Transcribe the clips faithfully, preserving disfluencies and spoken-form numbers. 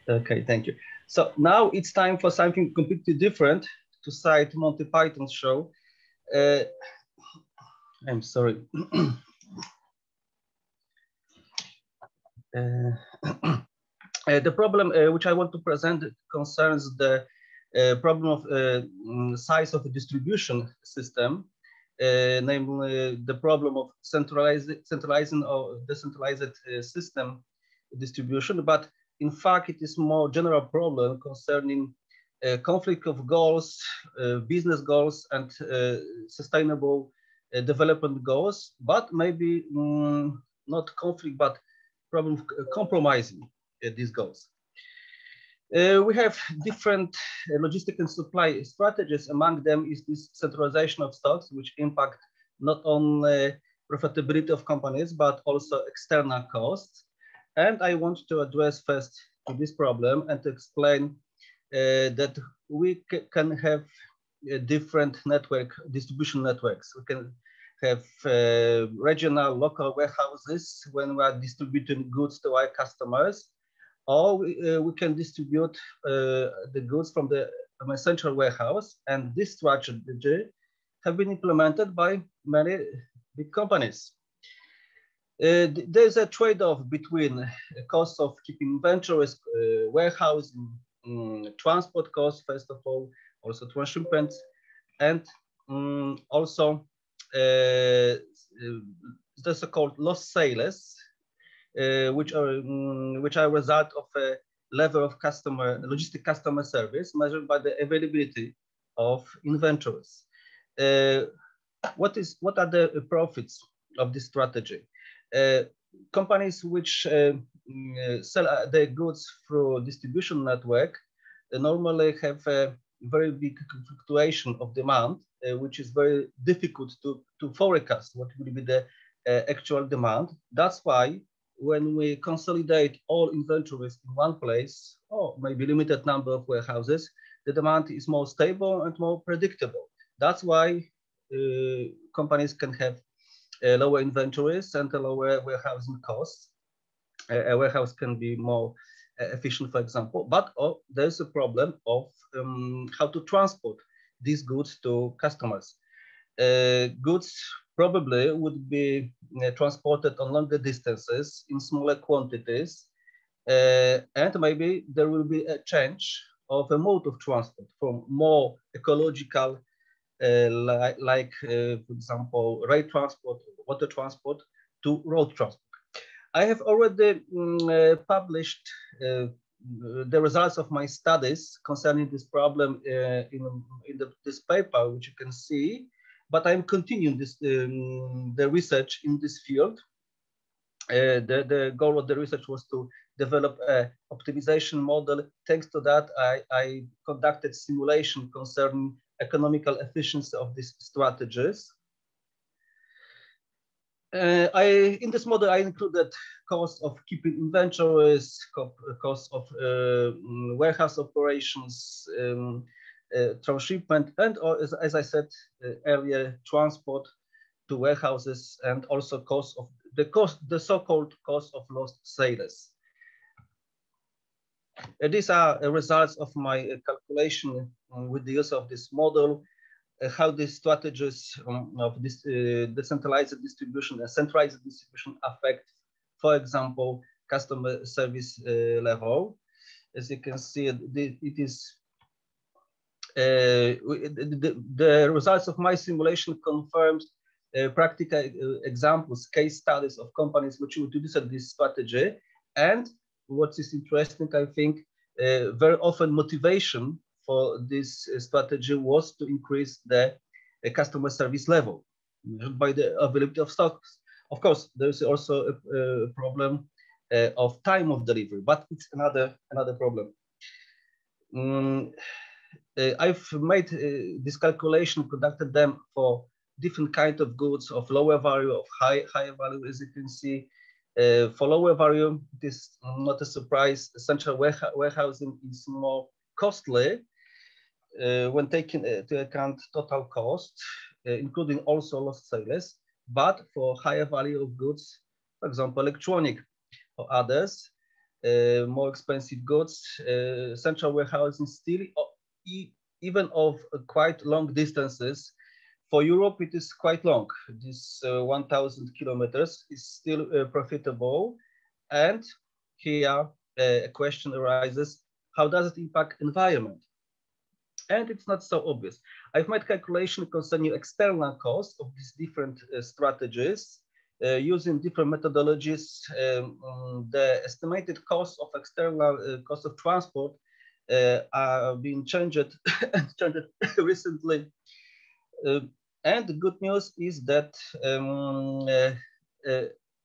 Okay, thank you. So now it's time for something completely different, to cite Monty Python's show. Uh, I'm sorry. uh, uh, the problem uh, which I want to present concerns the uh, problem of uh, size of the distribution system, uh, namely the problem of centralized, centralizing or decentralized uh, system distribution. But in fact, it is more general problem concerning uh, conflict of goals, uh, business goals, and uh, sustainable uh, development goals, but maybe um, not conflict, but problem of compromising uh, these goals. Uh, we have different uh, logistic and supply strategies. Among them is this centralization of stocks, which impact not only profitability of companies, but also external costs. And I want to address first to this problem and to explain uh, that we can have uh, different network distribution networks. We can have uh, regional, local warehouses when we are distributing goods to our customers, or we, uh, we can distribute uh, the goods from the from a central warehouse. And this strategy have been implemented by many big companies. Uh, there's a trade-off between the cost of keeping inventories, uh, warehousing, um, transport costs, first of all, also transshipment, and um, also uh, the so-called lost sales, uh, which are um, which are a result of a level of customer logistic customer service measured by the availability of inventories. Uh, what is what are the profits of this strategy? Uh, companies which uh, sell their goods through distribution network uh, normally have a very big fluctuation of demand, uh, which is very difficult to, to forecast what will be the uh, actual demand. That's why when we consolidate all inventories in one place, or maybe limited number of warehouses, the demand is more stable and more predictable. That's why uh, companies can have uh, lower inventories and a lower warehousing costs. Uh, a warehouse can be more uh, efficient, for example, but oh, there's a problem of um, how to transport these goods to customers. Uh, goods probably would be uh, transported on longer distances in smaller quantities, uh, and maybe there will be a change of a mode of transport from more ecological, uh, li like, uh, for example, rail transport, water transport, to road transport. I have already um, uh, published uh, the results of my studies concerning this problem uh, in, in the, this paper, which you can see, but I'm continuing this, um, the research in this field. Uh, the, the goal of the research was to develop an optimization model. Thanks to that, I, I conducted simulation concerning economical efficiency of these strategies. Uh, I, in this model, I included cost of keeping inventories, cost of uh, warehouse operations, um, uh, transshipment, and or, as, as I said uh, earlier, transport to warehouses, and also cost of the cost, the so-called cost of lost sales. Uh, these are uh, results of my uh, calculation uh, with the use of this model. Uh, how these strategies um, of this uh, decentralized distribution and centralized distribution affect, for example, customer service uh, level. As you can see, it, it is uh, the, the results of my simulation confirms uh, practical uh, examples, case studies of companies which utilize this strategy. And what is interesting, I think, uh, very often motivation for this strategy was to increase the uh, customer service level by the availability of stocks. Of course, there is also a, a problem uh, of time of delivery, but it's another another problem. Um, uh, I've made uh, this calculation, conducted them for different kind of goods of lower value, of high higher value, as you can see. Uh, for lower value, it is not a surprise. Central warehousing is more costly uh, when taking into account total cost, uh, including also lost sales. But for higher value of goods, for example, electronic or others, uh, more expensive goods. Uh, central warehousing still, e even of quite long distances. For Europe, it is quite long. This uh, one thousand kilometers is still uh, profitable. And here uh, a question arises, how does it impact environment? And it's not so obvious. I've made calculation concerning external costs of these different uh, strategies uh, using different methodologies. Um, the estimated cost of external uh, cost of transport uh, are being changed, changed recently. Uh, and the good news is that um, uh, uh,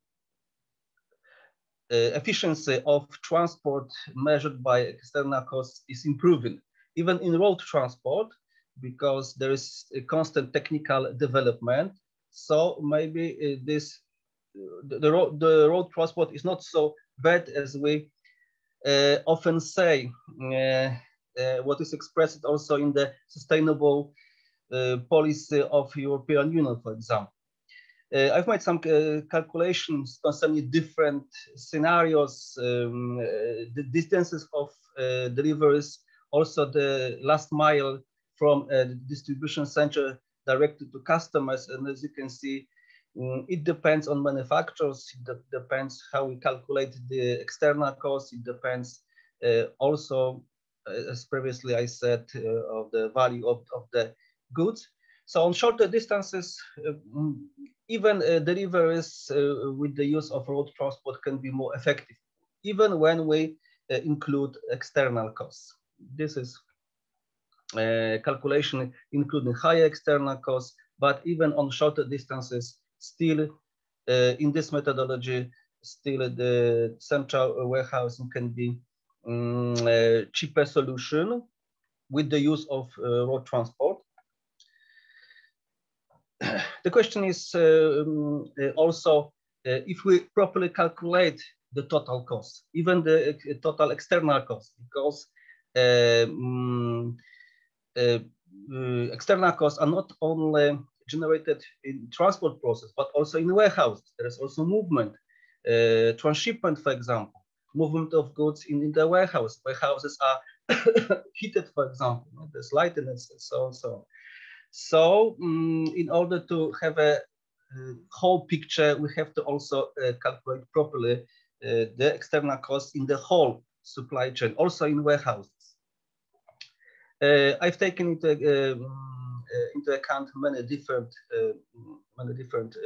Uh, efficiency of transport measured by external costs is improving, even in road transport, because there is a constant technical development. So maybe uh, this the, the, road, the road transport is not so bad as we uh, often say. Uh, uh, what is expressed also in the sustainable uh, policy of European Union, for example. Uh, I've made some uh, calculations concerning different scenarios, um, uh, the distances of uh, deliveries, also the last mile from a distribution center directly to customers. And as you can see, um, it depends on manufacturers. It de depends how we calculate the external costs. It depends uh, also, uh, as previously I said, uh, of the value of, of the goods. So on shorter distances, uh, even uh, deliveries uh, with the use of road transport can be more effective, even when we uh, include external costs. This is a calculation including higher external costs, but even on shorter distances, still uh, in this methodology, still the central warehousing can be um, a cheaper solution with the use of uh, road transport. The question is uh, um, uh, also uh, if we properly calculate the total cost, even the uh, total external cost, because um, uh, uh, external costs are not only generated in transport process, but also in warehouses. There is also movement, uh, transshipment, for example, movement of goods in, in the warehouse. Warehouses are heated, for example, there's lightness and so on, so on. So um, in order to have a uh, whole picture, we have to also uh, calculate properly uh, the external costs in the whole supply chain, also in warehouses. Uh, I've taken into, uh, uh, into account many different, uh, many different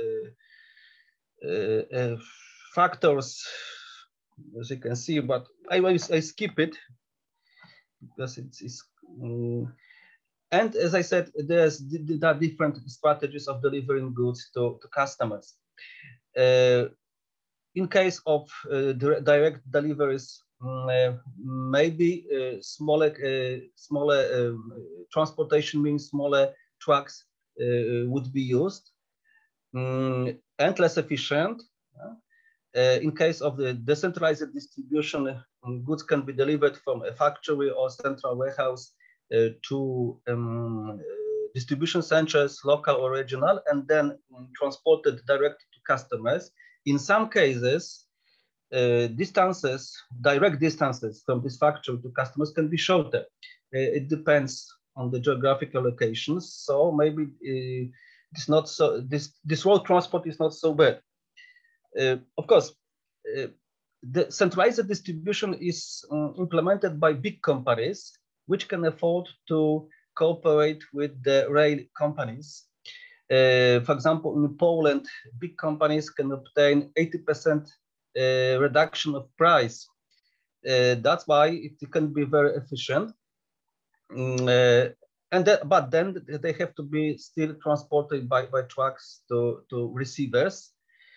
uh, uh, uh, factors, as you can see, but I, I skip it because it's, it's um, and as I said, there's there are different strategies of delivering goods to, to customers. Uh, in case of uh, direct deliveries, uh, maybe uh, smaller, uh, smaller uh, transportation means smaller trucks uh, would be used um, and less efficient. Uh, in case of the decentralized distribution, um, goods can be delivered from a factory or central warehouse uh, to um, uh, distribution centers, local or regional, and then um, transported directly to customers. In some cases, uh, distances, direct distances from this factory to customers can be shorter. Uh, it depends on the geographical locations. So maybe uh, it's not so. This this road transport is not so bad. Uh, of course, uh, the centralized distribution is um, implemented by big companies, which can afford to cooperate with the rail companies. Uh, for example, in Poland, big companies can obtain eighty percent uh, reduction of price. Uh, that's why it can be very efficient. Um, uh, and that, but then they have to be still transported by, by trucks to, to receivers.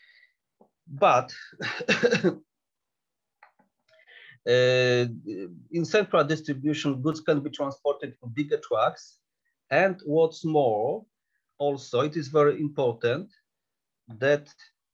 But Uh, in central distribution, goods can be transported in bigger trucks. And what's more, also, it is very important that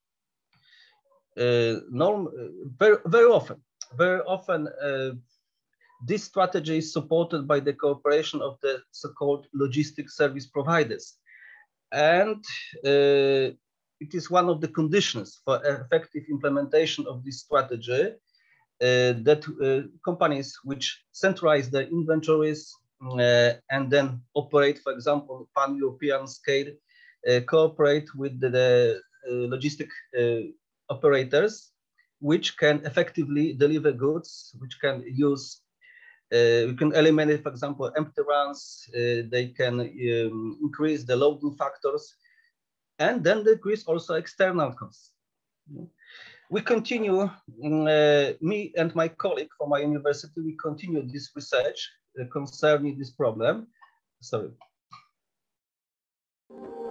uh, norm, very, very often, very often, uh, this strategy is supported by the cooperation of the so-called logistics service providers. And uh, it is one of the conditions for effective implementation of this strategy uh, that uh, companies which centralize their inventories uh, and then operate, for example, pan-European scale, uh, cooperate with the, the uh, logistic uh, operators, which can effectively deliver goods, which can use, uh, we can eliminate, for example, empty runs, uh, they can um, increase the loading factors, and then decrease also external costs. We continue, uh, me and my colleague from my university, we continue this research uh, concerning this problem. Sorry.